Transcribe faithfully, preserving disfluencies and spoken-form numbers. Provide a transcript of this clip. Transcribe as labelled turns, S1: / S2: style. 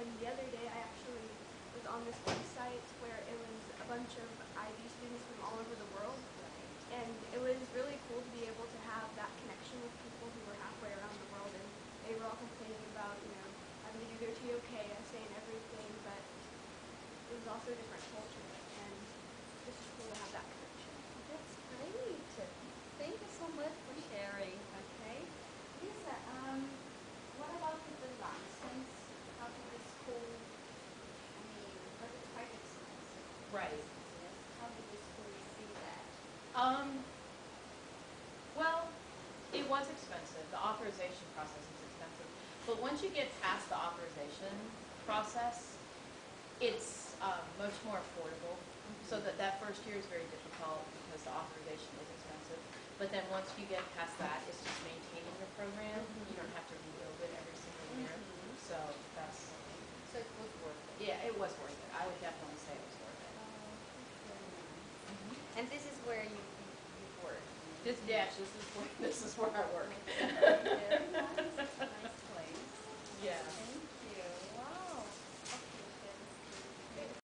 S1: And the other day I actually was on this website where it was a bunch of I B students from all over the world. And it was really cool to be able to have that connection with people who were halfway around the world, and they were all complaining about, you know, having to do their T O K essay and everything, but it was also a different culture, and it's just cool to have that connection.
S2: That's great. Thank you so much for sharing. Okay. Lisa, um, what about with the license? How did the school, I mean, was it quite expensive?
S3: Right.
S2: How did the school see that?
S3: Um, well, it was expensive. The authorization process is expensive. But once you get past the authorization process, it's um, much more affordable. So that that first year is very difficult because the authorization is expensive. But then once you get past that, it's just maintaining the program.
S2: Mm-hmm.
S3: You don't have to rebuild it every single year.
S2: Mm-hmm.
S3: So that's,
S2: So it was worth it.
S3: yeah, it was worth it. I would definitely say it was worth it.
S2: Oh, that's very nice. Mm-hmm. And this is where you, you, you work?
S3: This, yeah, this is where, this is where I work.
S2: Very nice. It's a nice place.
S3: Yeah.
S2: Thank